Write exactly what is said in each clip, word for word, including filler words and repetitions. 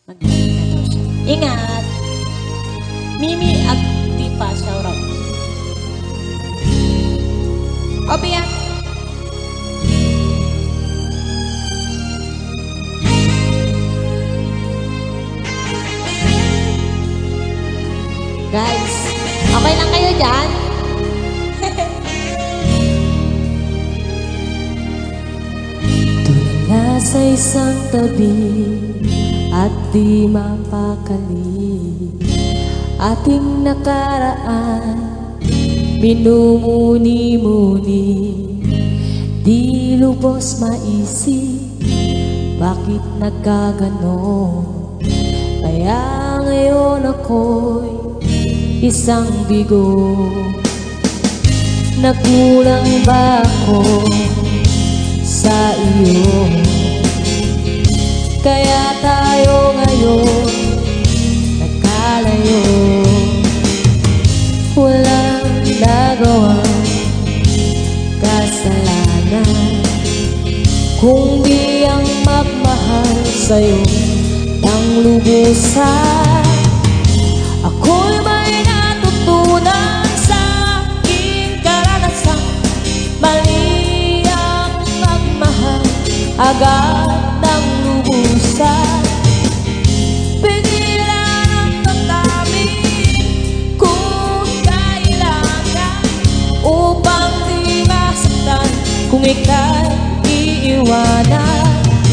Magaling na daw siya. Ingat! Mimi at Tifa, shoutout. Obia! Guys, okay lang kayo dyan? Tulala sa isang tabi at di mapakali, ating nakaraan minumuni-muni, di lubos maisip bakit nagkaganon. Kaya ngayon ako'y isang bigo. Nagkulang ba ako sa iyo? Kaya tayo ngayon nagkalayo. Walang nagawang kasalanan kung di ang magmahal sa'yo ng lubusan. Ako'y may natutunan sa aking karanasan. Mali ang magmahal agad ng lubusan. Pigilan ang pagtamin kung kailangan, upang di masaktan kung ika'y iiwanan.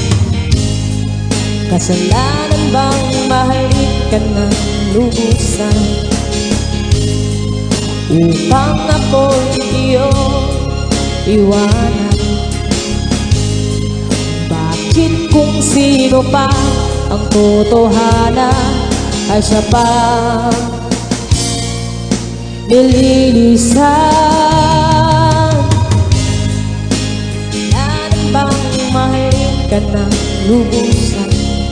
Kasalanan bang mahalin ka ng lubusan, upang ako'y iyong iwanan? Bakit kung sino pa ang totohanan ay siya pa nililisan? Kasalanan bang mahalin ka ng lubusan,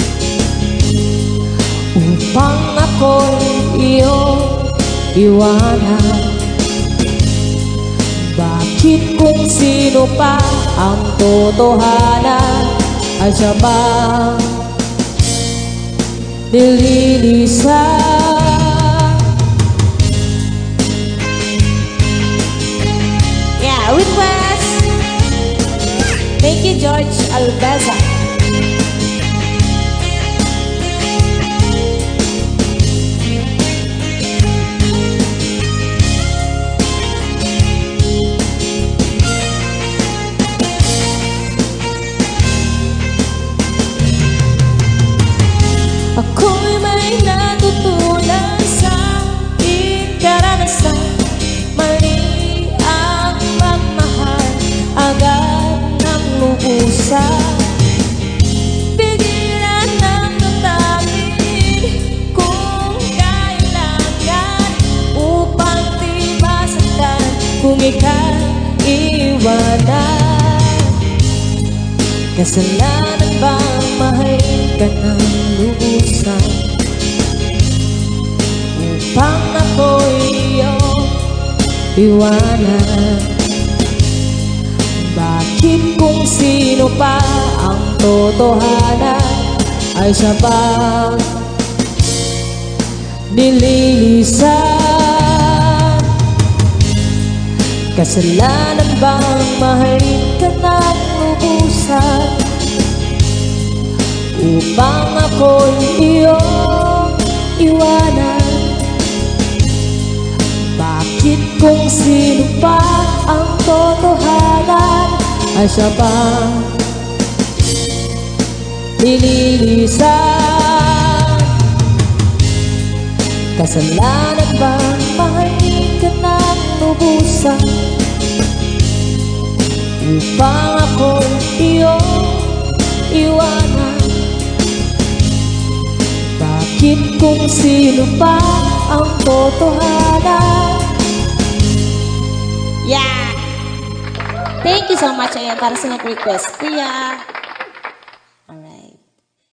upang ako'y iyong iwanan? Bakit kung sino pa ang totohanan ay siya bang nililisan? Yeah, request! Thank you, George Albeza. Ako'y may natutunan sa aking karanasan. Mali ang magmahal agad ng lubusan. Pigilan ng tatangin kung kailangan, upang di masaktan kung ika'y iwanan. Kasalanan bang mahalin ka ng lubusan, upang ako'y iyong iwanan? Bakit kung sino pa ang totohanan ay siya bang nililisan? Kasalanan bang mahalin ka ng lubusan, upang ako'y iyong iwanan? Bakit kung sino pa ang totohanan ay siya bang nililisan? Kasalanan bang mahalin ka ng lubusan, upang ako'y iyong iwanan? Bakit kung sino pa ang totohanan? Yeah! Thank you so much, ayan, para sa nag-request. Kuya!